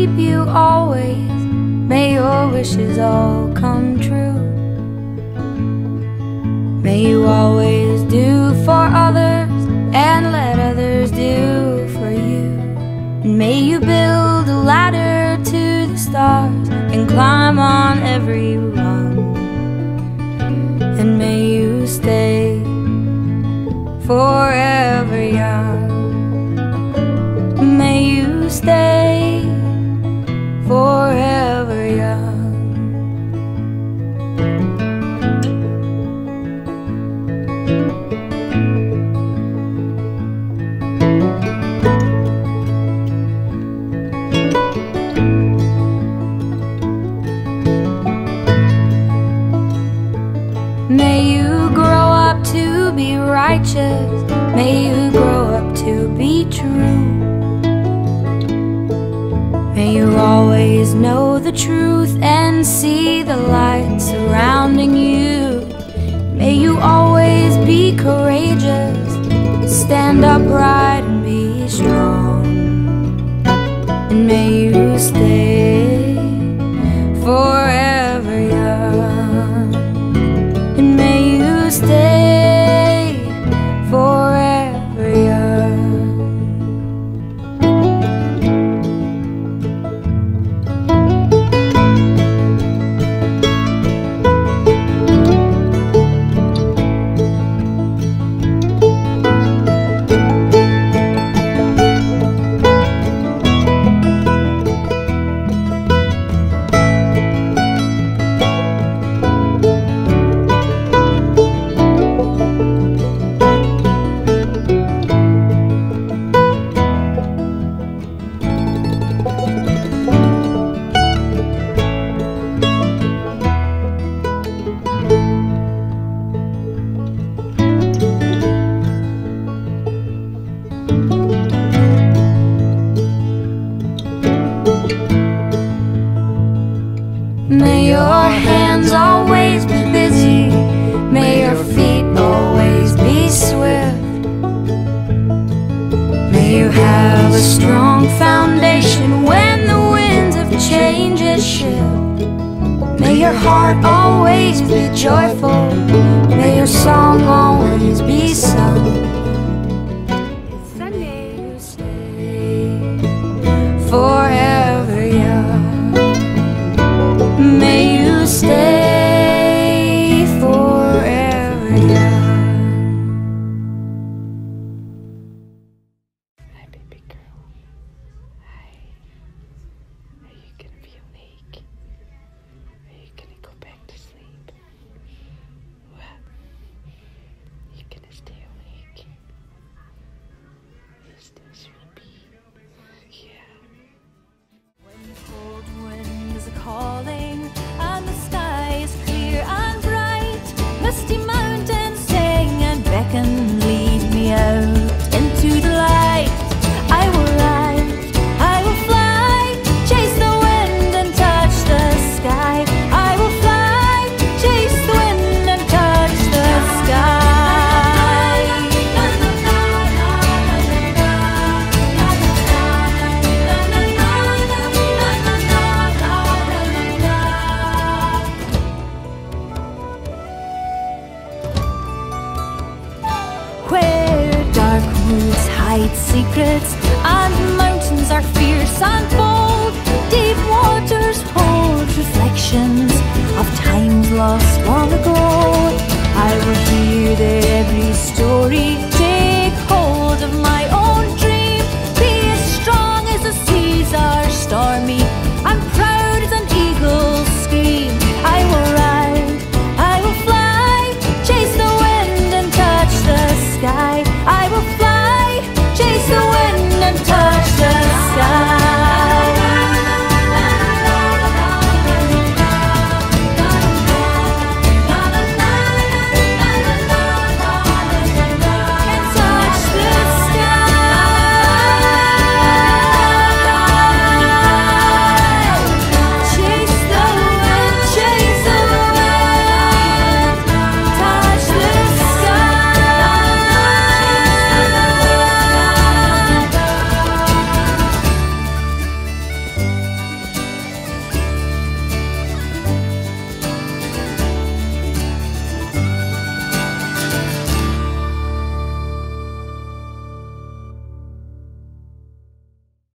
keep you always. May your wishes all come true. May you always do for others and let others do for you. And may you build a ladder to the stars and climb on every rung. And may you stay forever young. May you stay forever young. May you grow up to be righteous. May you grow up to be true. May you always know the truth and see the light surrounding you. May you always be courageous, stand upright and be strong. And may you stay forever young. And may you stay forever young. May your hands always be busy. May your feet always be swift. May you have a strong foundation when the winds of change shift. May your heart always be joyful. May your song always be sung. Sunday, you stay forever young. May you stay forever young. Hi, baby girl. Hi. Are you gonna be awake? Are you gonna go back to sleep? What? You gonna stay awake? You're still sleepy. Yeah. When the cold wind is a-calling and the sky is clear and bright, misty mountains sing and beckon, lead me out into the light. I will ride, I will fly, chase the wind and touch the sky. I will fly, chase the wind and touch the sky. Where dark woods hide secrets and mountains are fierce and bold, deep waters hold reflections of times lost long ago. I will hear their every story